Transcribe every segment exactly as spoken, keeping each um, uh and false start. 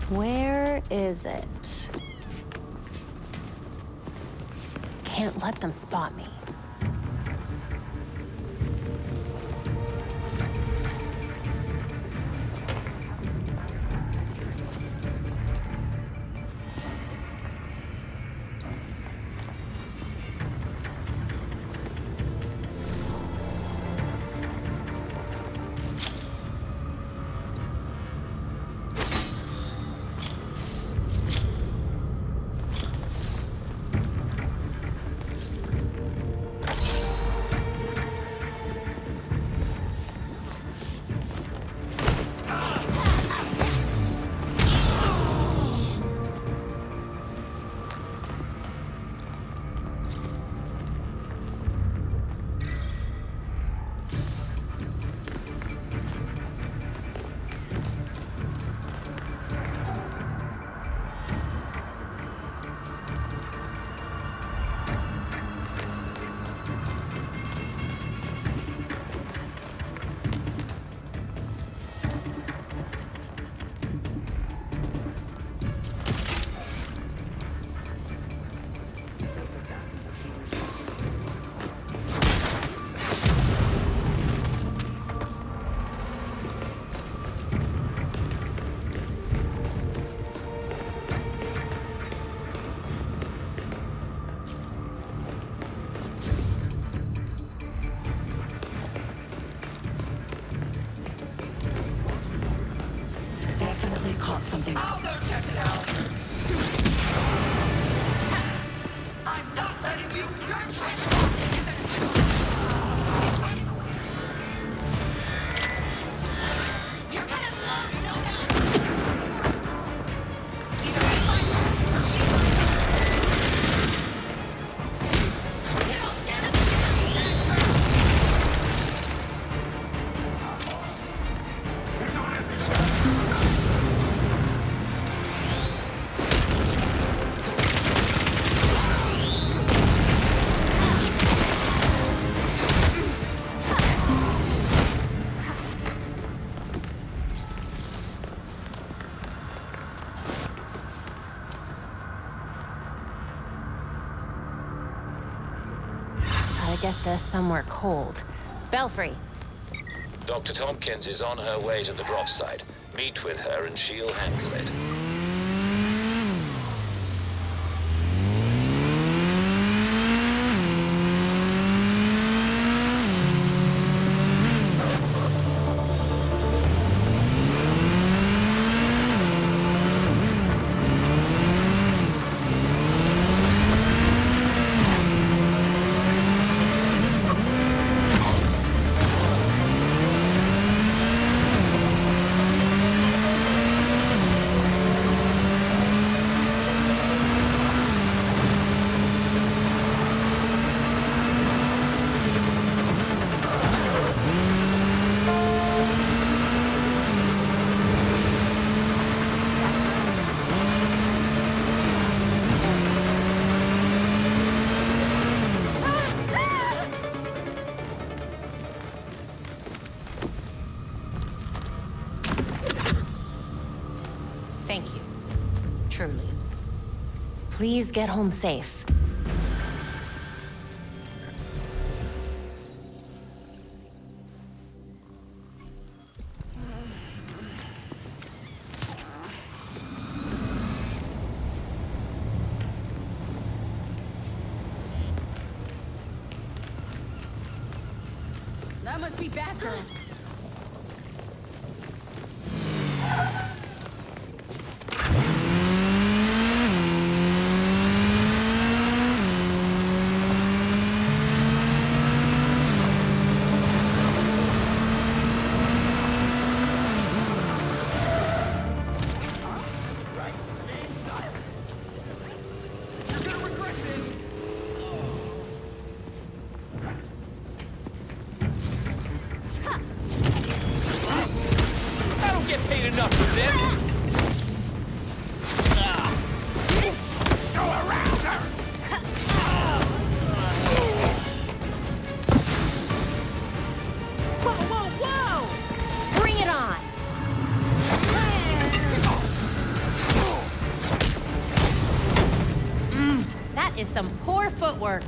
Where is it? Can't let them spot me. Caught something. I'll go check it out. I'm not letting you. You're transforming into You're gonna love, you know that. Either I find her or she finds her. You don't get it. Gotta get this somewhere cold. Belfry. Doctor Tompkins is on her way to the drop site. Meet with her and she'll handle it. Thank you. Truly. Please get home safe. That must be Batgirl. Ha! is some poor footwork.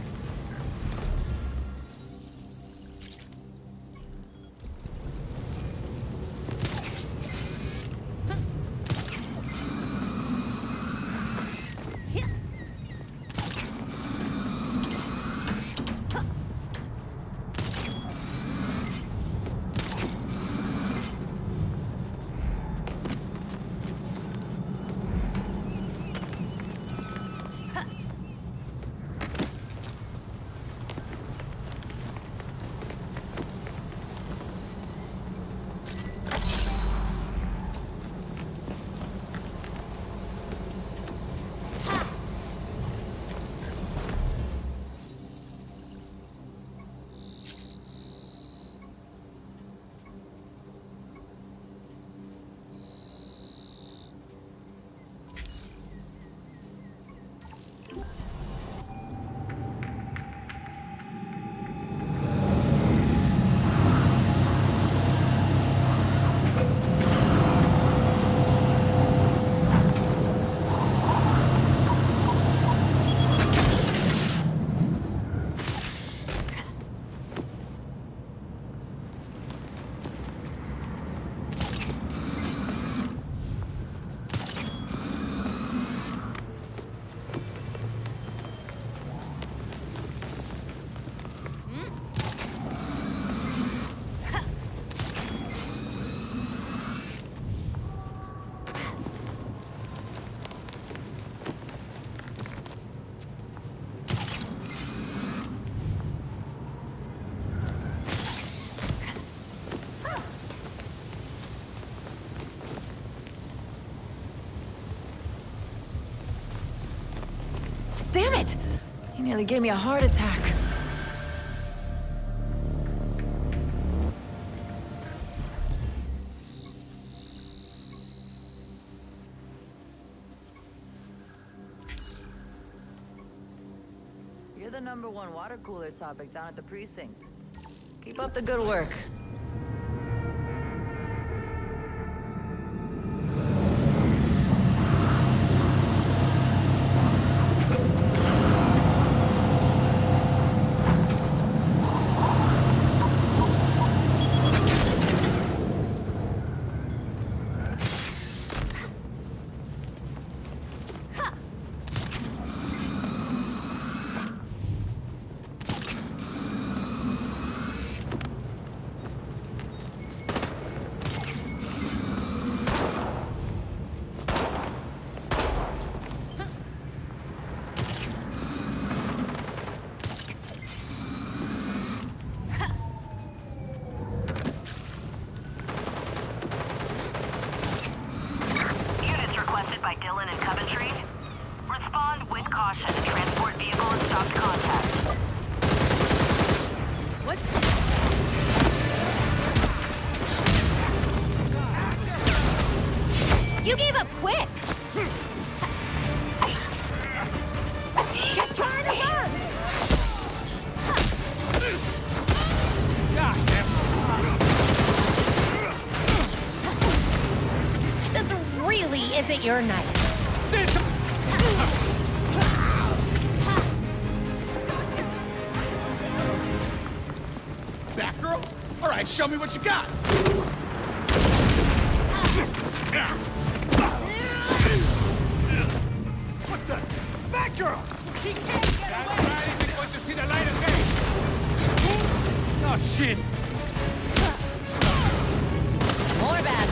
Damn it! He nearly gave me a heart attack. You're the number one water cooler topic down at the precinct. Keep up the good work. You gave up quick! Just trying to run! This really isn't your night. Back, girl? All right, show me what you got. What the? Back, girl! She can't get away! That guy isn't going to see the light of day! Oh, shit! More bad.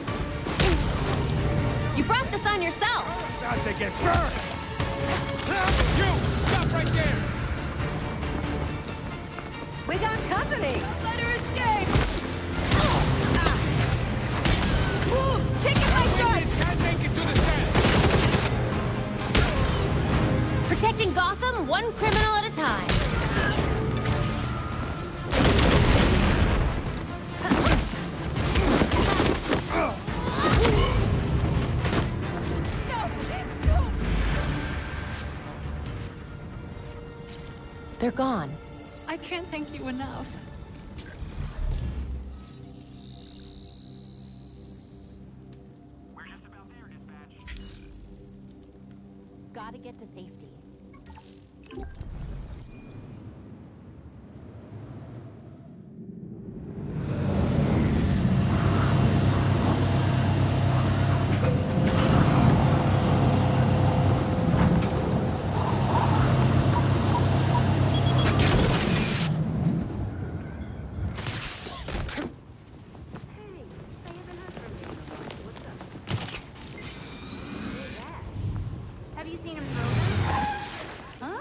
You brought this on yourself! God, they get burned! You! Stop right there! We got company! Let her escape! Ooh, taking my shot! Can't make it to the stand! Protecting Gotham one criminal at a time. They're gone. I can't thank you enough. We're just about there, dispatch. Gotta get to safety. Have you seen him throw them? Huh?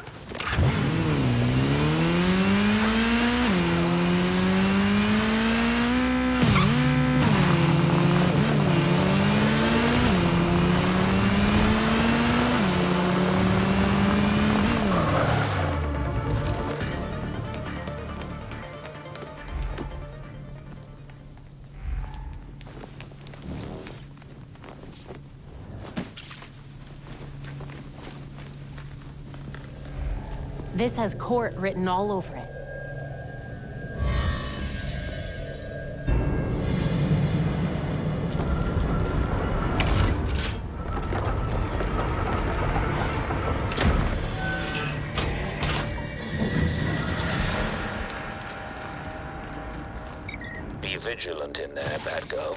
This has court written all over it. Be vigilant in there, bad girl.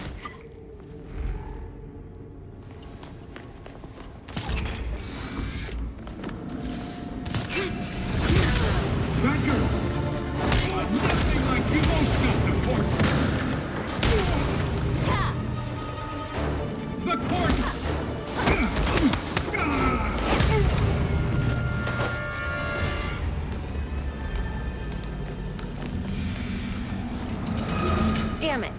Damn it.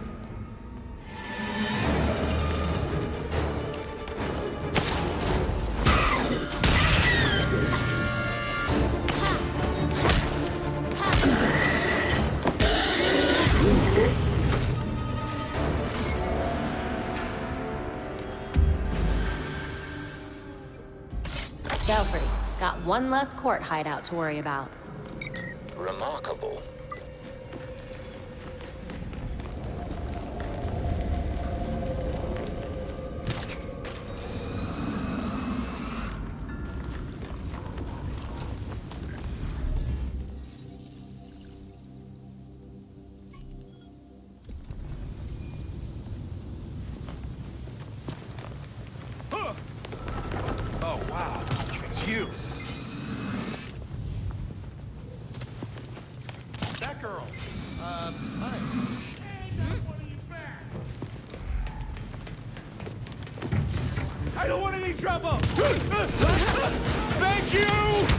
Belfry, got one less court hideout to worry about. Remarkable. Oh, wow. It's you. That girl. Uh, hi. I don't want any trouble! Thank you!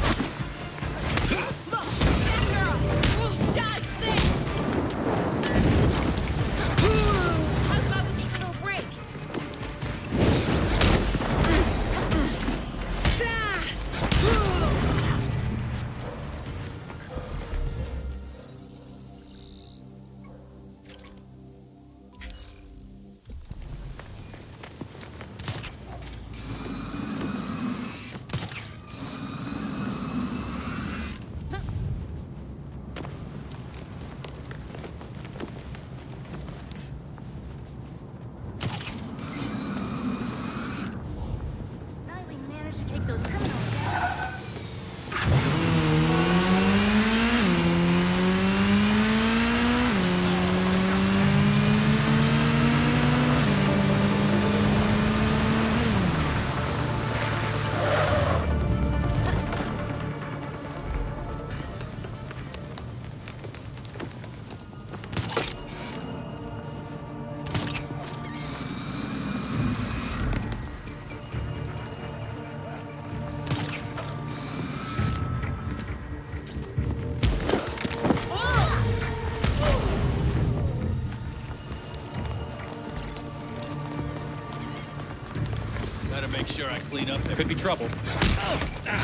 Better make sure I clean up there. Could be trouble. Oh, ah.